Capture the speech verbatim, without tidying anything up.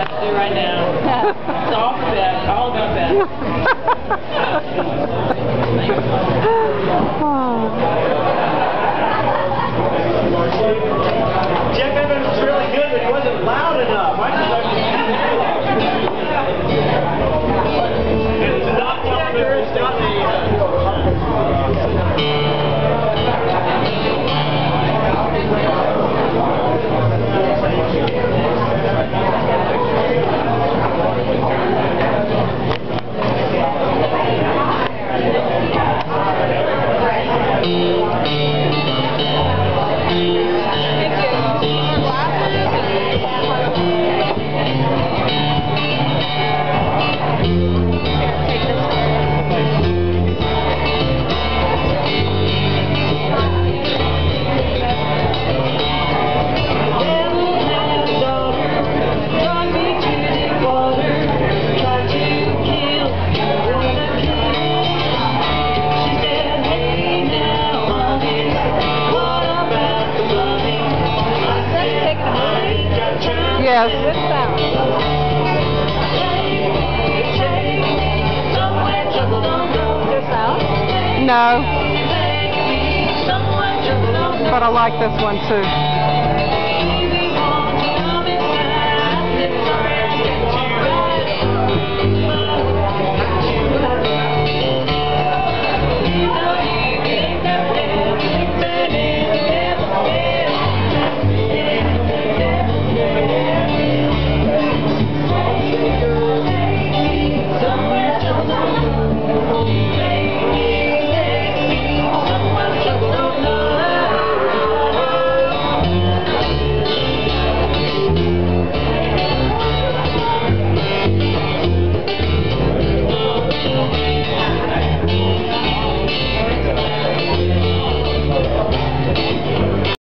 Do right now. It's all for Beth. All about Beth. Jack Brantley was really good, but he wasn't loud enough. I just it's not Tucker, it's not the Yes. No. But I like this one too.